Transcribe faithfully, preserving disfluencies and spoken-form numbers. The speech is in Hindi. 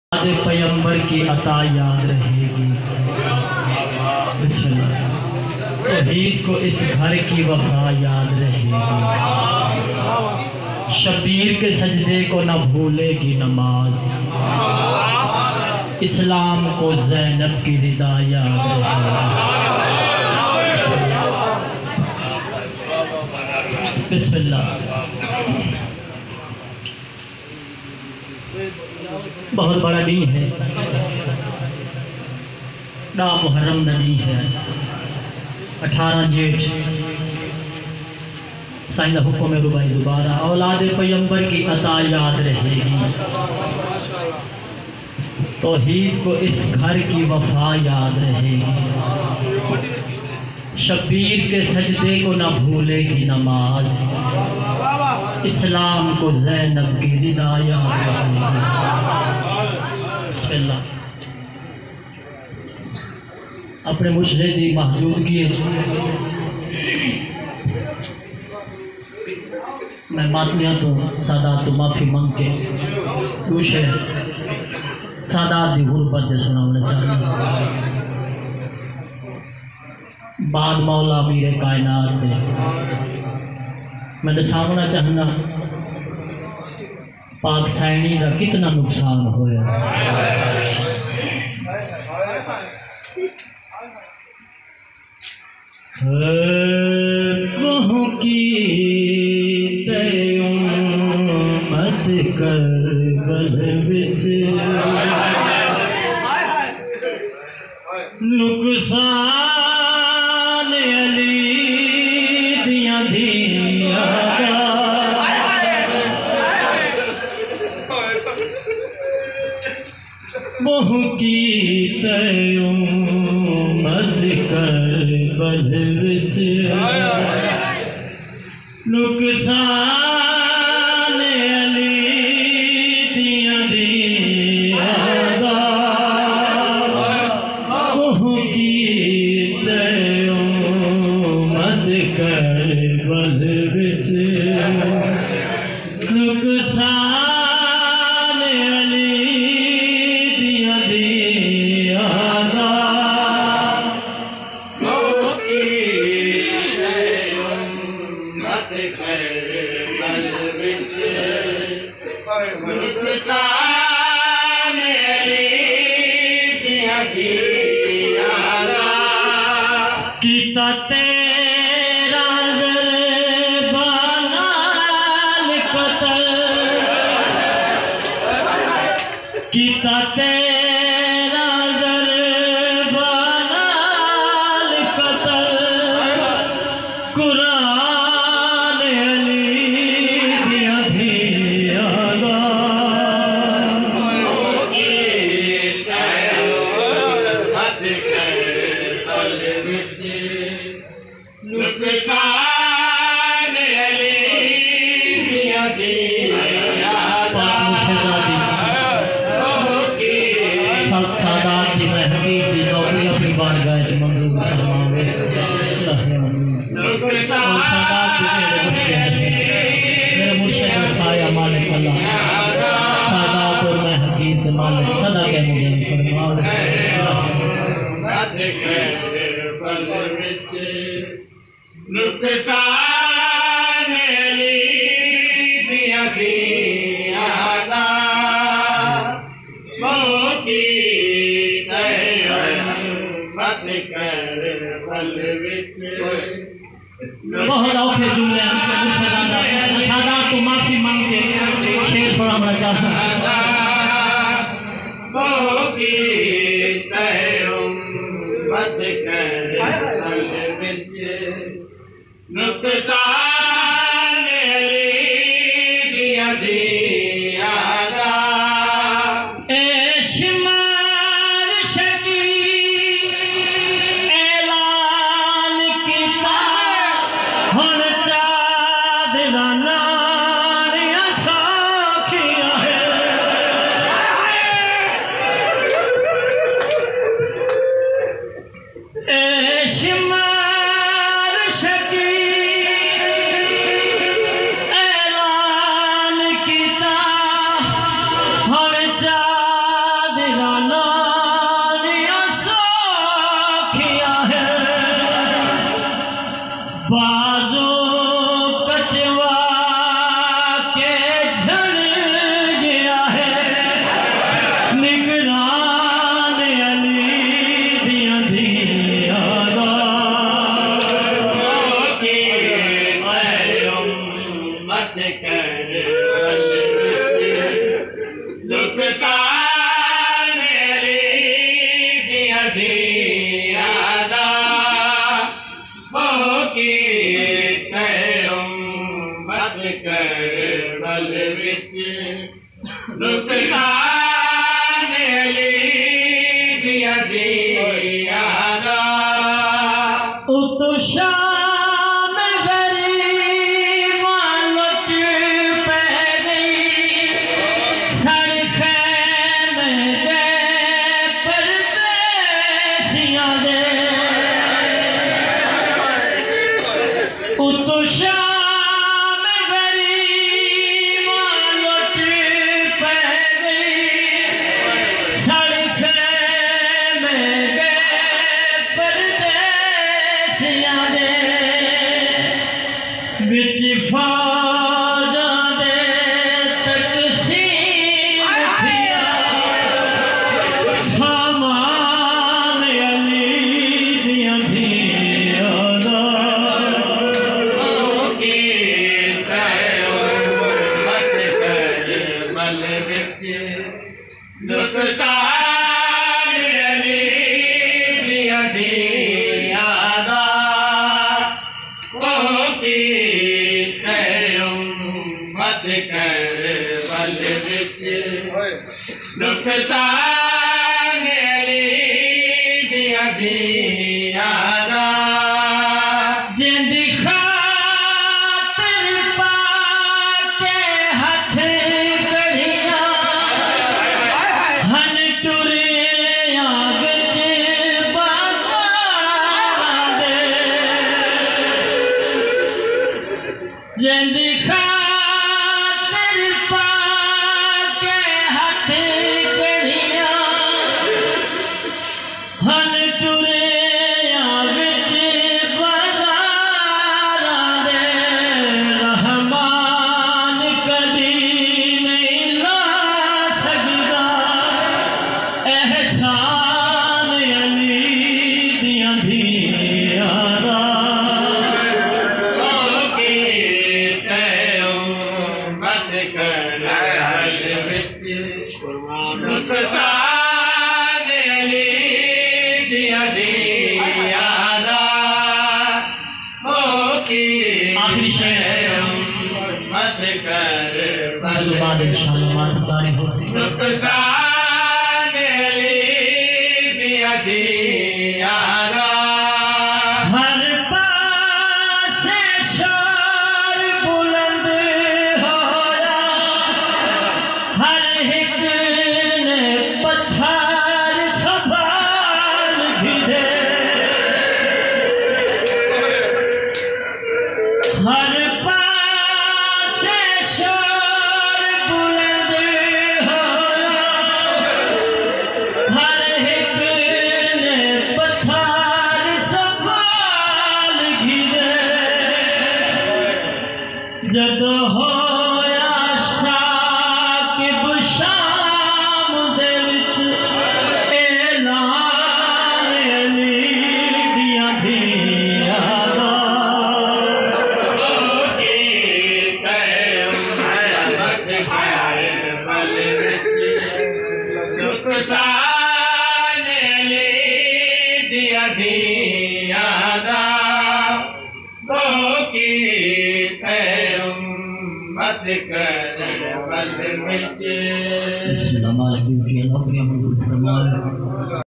पैगंबर की अता याद रहेगी। बिस्मिल्लाह। तौहीद को इस घर की वफा याद रहेगी। शबीर के सजदे को न भूलेगी नमाज। इस्लाम को ज़ैनब की रिदा याद रहेगी। बिस्मिल्लाह। बहुत बड़ा दिन है, डा मुहर्रम नदी है, अठारह जेठ साईं दा हुक्म है रुबाई दोबारा औलाद पैगंबर की अता याद रहेगी। तौहीद को इस घर की वफा याद रहेगी। शबीर के सजदे को न भूलेगी नमाज। इस्लाम को ज़ैनब की रिदा याद रहेगी। बिस्मिल्लाह। अपने मुशरे की महजूदगी मैं मातमिया तो सादात तो माफ़ी मंग के दूसरे सादात की गुरबत से सुनाना चाहता। बाद मौला मीरे कायनात दे मैं दसावना चाहना पाक सैनी का कितना नुकसान होया। कहूँ की मत कर गल विच नुकसान अली दिया दिया मोह की तय मत कर बल विच नुकसान अली दिया दिया मोह की तय मत कर बल विच नुकसान अली दिया दिया कीता तेरा ज़रबानाल कतल कीता तेरा ज़रबानाल कतल कुरान अली दिया दिया नुकसान अली दिया दिया सब सादात दी महकी दी नौकरी अपनी बारगाह च मंजूर फरमावे। सादात दी मेरे बस्ते मेरे मुर्शिद का साया मालिक अल्लाह सादात और महकी के मालिक सदा के मुझे फरमावे। नुकसान अली दिया दिया मोह की तय मत कर बल विच। बहुत औखे जुमले सादा तो माफी मांग के शेर सुनाना चाहता। मोह की तय मत कर बल विच नुकसान अली दिया दिया शुमार शकी ऐलान किता हुण चादरा नाल साखिया है दियारा उतो शाम गरीब लुट पै गई सड़ खैमे दे परदेसियां दे उतो शाम गरीब लुट पै गई सड़ खैमे दे परदेसियां दे विच फौजां दे तकसीम थिया सामान अली दियां धियां दा नुकसान अली दियां धियां ओ की उम्मत कर बल विच नुकसान अली दियां धियां जिंद खातिर पाके हथ कड़ियां हन टुरिया विच बाज़ारां दे जिंद खातिर पाके हथ कड़ियां हन टुरिया विच बाज़ारां दे रहमान कदी नहीं ला सकदा एहसान अली दियां धियां दा नुकसान अली दियां धियां ओ की आखिरी शेर मत कर बल बाद इंशाअल्लाह मातदारी हो सी नुकसान अली दियां धियां हर पासे शोर बुलंद होया हर एक ने पत्थर संभाल घिरे हर पासे शोर बुलंद होया हर एक ने पत्थर संभाल घिरे जदों होया शाकिब शाम दे विच ऐलान अली दियां धियां दा नुकसान अली दियां धियां ओ की उम्मत कर बल विच बिस्मिल्लाह मालिक यौमिद्दीन अपनी मंजूर फरमान।